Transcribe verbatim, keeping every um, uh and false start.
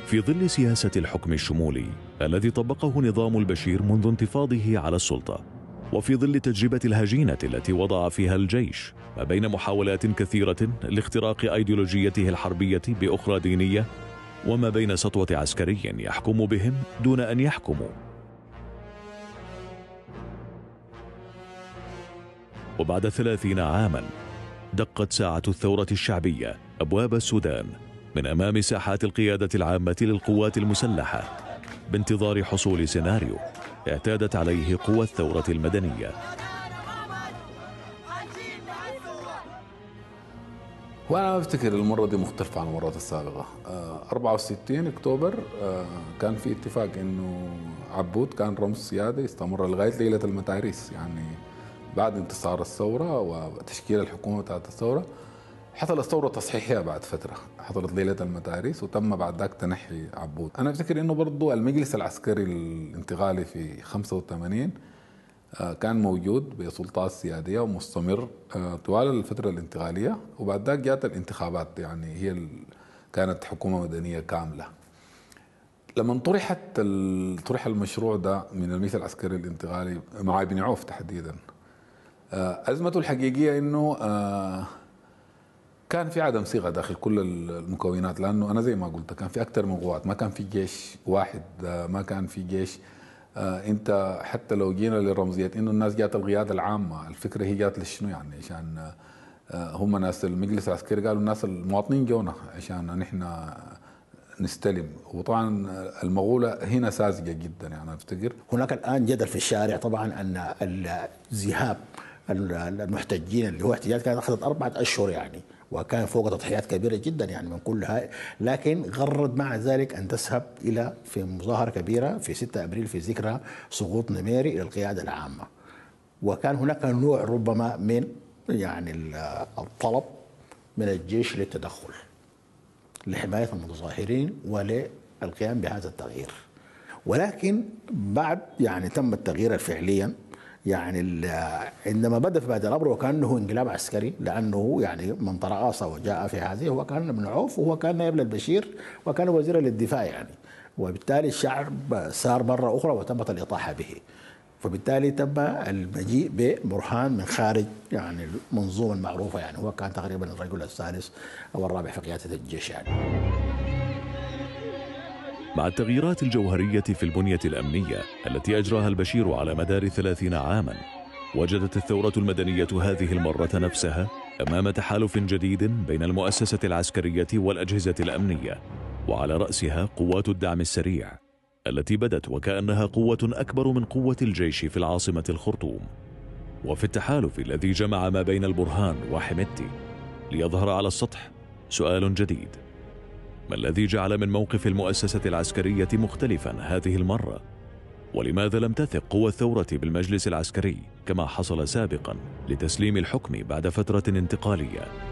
في ظل سياسة الحكم الشمولي الذي طبقه نظام البشير منذ انتفاضه على السلطة، وفي ظل تجربة الهجينة التي وضع فيها الجيش ما بين محاولات كثيرة لاختراق أيديولوجيته الحربية بأخرى دينية، وما بين سطوة عسكري يحكم بهم دون أن يحكموا، وبعد ثلاثين عاما دقت ساعة الثورة الشعبية أبواب السودان من أمام ساحات القيادة العامة للقوات المسلحة بانتظار حصول سيناريو اعتادت عليه قوى الثورة المدنية. وأنا أفتكر المرة دي مختلفة عن المرات السابقة. أربعة وستين أكتوبر كان في اتفاق إنه عبود كان رمز سيادي استمر لغاية ليلة المتاريس، يعني بعد انتصار الثورة وتشكيل الحكومة بتاعت الثورة حصلت ثورة تصحيحية بعد فترة، حصلت ليلة المتاريس وتم بعد ذاك تنحي عبود. أنا أفتكر إنه برضو المجلس العسكري الانتقالي في خمسة وثمانين كان موجود بسلطات سيادية ومستمر طوال الفترة الانتقالية، وبعد ذاك جاءت الانتخابات، يعني هي كانت حكومة مدنية كاملة. لما طرحت طرح المشروع ده من المجلس العسكري الانتقالي مع ابن عوف تحديدا، أزمته الحقيقية إنه كان في عدم صيغة داخل كل المكونات، لأنه أنا زي ما قلت كان في أكثر من قوات، ما كان في جيش واحد، ما كان في جيش. أنت حتى لو جينا للرمزية إنه الناس جات القيادة العامة، الفكرة هي جات لشنو يعني؟ عشان هم ناس المجلس العسكري قالوا الناس المواطنين جونا عشان نحن نستلم، وطبعا المغولة هنا ساذجة جدا. يعني أنا أفتكر هناك الآن جدل في الشارع طبعا أن الذهاب المحتجين اللي هو احتجاج كانت أخذت أربعة أشهر يعني، وكان فوق تضحيات كبيرة جدا يعني من كل هاي، لكن غرد مع ذلك أن تذهب إلى في مظاهرة كبيرة في ستة أبريل في ذكرى سقوط نميري إلى القيادة العامة. وكان هناك نوع ربما من يعني الطلب من الجيش للتدخل لحماية المتظاهرين وللقيام بهذا التغيير، ولكن بعد يعني تم التغيير فعليا. يعني عندما بدأ في بعد الأمر وكأنه انقلاب عسكري، لأنه يعني من ترأس وجاء في هذه هو كان ابن عوف وهو كان نائب للبشير وكان وزيرا للدفاع يعني، وبالتالي الشعب سار مرة أخرى وتمت الإطاحة به، فبالتالي تم المجيء ببرهان من خارج يعني المنظومة المعروفة، يعني هو كان تقريبا الرجل الثالث أو الرابع في قيادة الجيش يعني. مع التغييرات الجوهرية في البنية الأمنية التي أجراها البشير على مدار ثلاثين عاما، وجدت الثورة المدنية هذه المرة نفسها أمام تحالف جديد بين المؤسسة العسكرية والأجهزة الأمنية، وعلى رأسها قوات الدعم السريع التي بدت وكأنها قوة أكبر من قوة الجيش في العاصمة الخرطوم. وفي التحالف الذي جمع ما بين البرهان وحميدتي ليظهر على السطح سؤال جديد: ما الذي جعل من موقف المؤسسة العسكرية مختلفا هذه المرة؟ ولماذا لم تثق قوى الثورة بالمجلس العسكري كما حصل سابقا لتسليم الحكم بعد فترة انتقالية؟